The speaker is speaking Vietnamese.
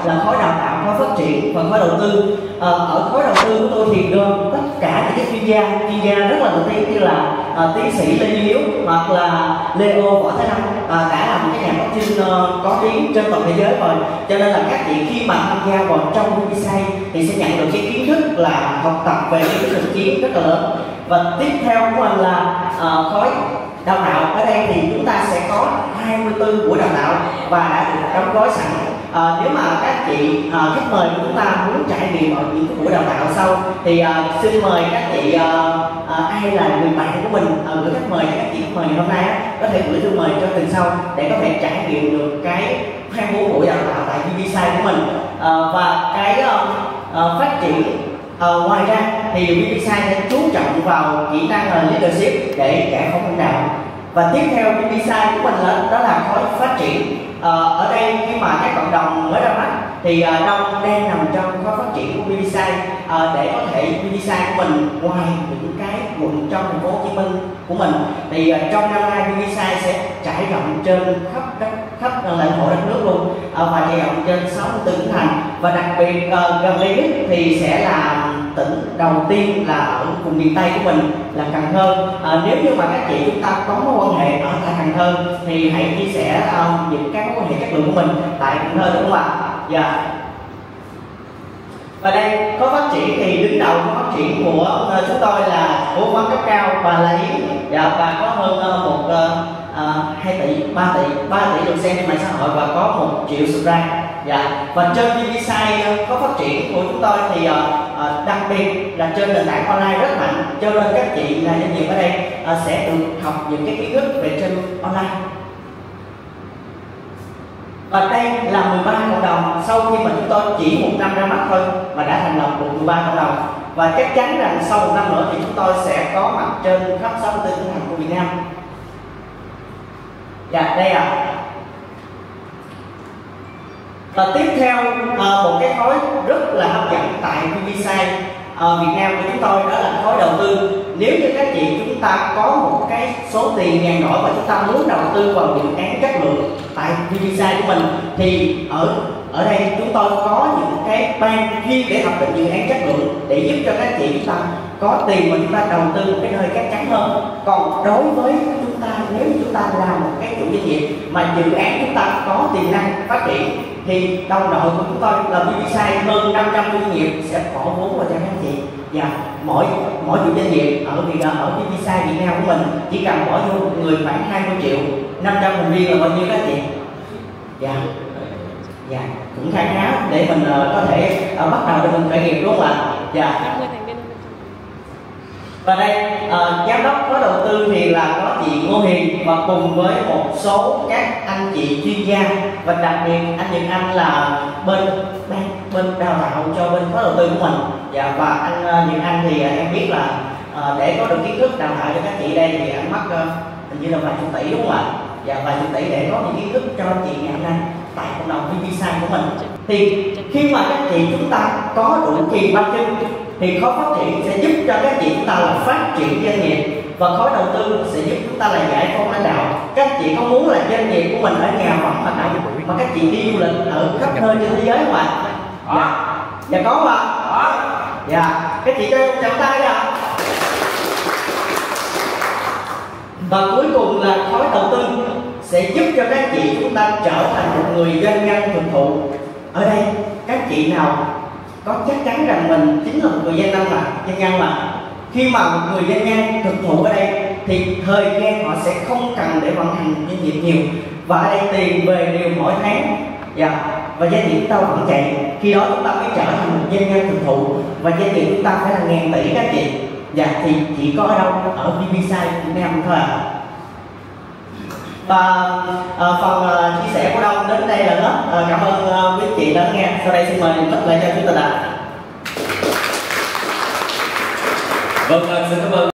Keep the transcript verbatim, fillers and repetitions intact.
là khối đào tạo, khối phát triển và khối đầu tư. À, ở khối đầu tư của tôi thì gồm tất cả những cái chuyên gia chuyên gia rất là nổi tiếng như là à, tiến sĩ Lê Duy Hiếu hoặc là Leo Võ Thái Lâm, à, đã là một cái nhà blockchain uh, có tiếng trên toàn thế giới rồi. Cho nên là các chị khi mà tham gia vào trong vê pê xê thì sẽ nhận được cái kiến thức là học tập về cái thực chiến rất là lớn. Và tiếp theo của mình là uh, khối đào tạo. Ở đây thì chúng ta sẽ có hai mươi tư buổi đào tạo và đã được đóng gói sẵn. À, nếu mà các chị à, khách mời của chúng ta muốn trải nghiệm ở những cái buổi đào tạo sau thì à, xin mời các chị à, à, ai là người bạn của mình à, gửi khách mời cho các chị khách mời ngày hôm nay á, có thể gửi thư mời cho tuần sau để có thể trải nghiệm được cái hai mươi buổi đào tạo tại vê pê xê của mình. À, và cái à, à, phát triển à, ngoài ra thì vê pê xê sẽ chú trọng vào kỹ năng là leadership để giải phóng lãnh đạo. Và tiếp theo vê pê xê của mình là đó là khối phát triển. À, ở đây khi mà các cộng đồng mới ra mắt thì uh, Đông đang nằm trong khối phát triển của vê pê xê uh, để có thể vê pê xê của mình ngoài những cái quận trong thành phố Hồ Chí Minh của mình thì uh, trong năm nay vê pê xê sẽ trải rộng trên khắp đất khắp lãnh thổ đất nước luôn, uh, và trải rộng trên sáu mươi tư tỉnh thành, và đặc biệt uh, gần đây nhất thì sẽ là tỉnh đầu tiên là ở vùng miền Tây của mình là Cần Thơ. À, nếu như mà các chị chúng ta có mối quan hệ ở tại Cần Thơ thì hãy chia sẻ uh, những các mối quan hệ chất lượng của mình tại Cần Thơ, đúng không ạ? Dạ. Và đây có phát triển thì đứng đầu có phát triển của uh, chúng tôi là cố vấn cấp cao bà La Yến, dạ, và có hơn uh, một uh, hai tỷ ba tỷ ba tỷ lượt xem trên mạng xã hội và có một triệu subscribe. Dạ. Và trên vê pê xê uh, có phát triển của chúng tôi thì uh, uh, đặc biệt là trên nền tảng online rất mạnh, cho nên các chị là doanh nghiệp ở đây uh, sẽ được học những cái kiến thức về trên online. Và đây là mười ba cộng đồng sau khi mà chúng tôi chỉ một năm ra mắt thôi mà đã thành lập được mười ba cộng đồng, và chắc chắn rằng sau một năm nữa thì chúng tôi sẽ có mặt trên khắp sáu mươi tư tỉnh thành của Việt Nam. Dạ, đây ạ. À. Và tiếp theo uh, một cái khối rất là hấp dẫn tại vê pê xê uh, Việt Nam của chúng tôi đó là khối đầu tư. Nếu như các chị chúng ta có một cái số tiền nhàn rỗi và chúng ta muốn đầu tư vào dự án chất lượng tại vê pê xê của mình thì ở ở đây chúng tôi có những cái ban chuyên để thẩm định dự án chất lượng để giúp cho các chị chúng ta có tiền mà chúng ta đầu tư một cái nơi chắc chắn hơn. Còn đối với chúng ta, nếu chúng ta làm một cái chủ doanh nghiệp mà dự án chúng ta có tiềm năng phát triển thì đồng đội của chúng tôi là vê pê xê hơn năm trăm doanh nghiệp sẽ bỏ vốn vào cho các chị. Và mỗi mỗi chủ doanh nghiệp ở Việt ở vê pê xê Việt Nam của mình chỉ cần bỏ vô một người khoảng hai mươi triệu, năm trăm thành viên là bao nhiêu các chị? Dạ, dạ, cũng khá khá để mình uh, có thể uh, bắt đầu để mình khởi nghiệp, đúng không ạ? Dạ. Và đây uh, giám đốc có đầu tư thì là có chị Ngô Hiền và cùng với một số các anh chị chuyên gia, và đặc biệt anh Nhật Anh là bên bên, bên đào tạo cho bên có đầu tư của mình. Dạ, và anh uh, Nhật Anh thì uh, em biết là uh, để có được kiến thức đào tạo cho các chị đây thì anh mắc uh, hình như là vài chục tỷ, đúng không ạ? Dạ, vài chục tỷ để có những kiến thức cho chị ngày hôm nay tại cộng đồng vê pê xê của mình. Thì khi mà các chị chúng ta có đủ kỳ ba chân thì khối phát triển sẽ giúp cho các chị chúng ta là phát triển doanh nghiệp, và khối đầu tư sẽ giúp chúng ta là giải phóng lãnh đạo. Các chị có muốn là doanh nghiệp của mình ở nhà vẫn hoạt động mà các chị đi du lịch ở khắp nơi trên thế giới không ạ? Dạ, dạ có không ạ? Dạ, các chị cho em chào tay ạ. Và cuối cùng là khối đầu tư sẽ giúp cho các chị chúng ta trở thành một người doanh nhân thực thụ. Ở đây các chị nào có chắc chắn rằng mình chính là một người doanh nhân mà doanh nhân mà khi mà một người doanh nhân thực thụ ở đây thì thời gian họ sẽ không cần để vận hành doanh nghiệp nhiều, và ở đây tiền về đều mỗi tháng. Dạ, và doanh nghiệp chúng ta vẫn chạy, khi đó chúng ta mới trở thành một doanh nhân thực thụ, và doanh nghiệp chúng ta phải là ngàn tỷ các chị. Dạ, thì chỉ có ở đâu? Ở vê pê xê Việt Nam thôi ạ. À. Và uh, phần uh, chia sẻ của Đông đến đây là hết. Uh, cảm ơn uh, quý chị đã nghe. Sau đây xin mời tất lại cho chúng ta ạ. Vâng, xin cảm ơn.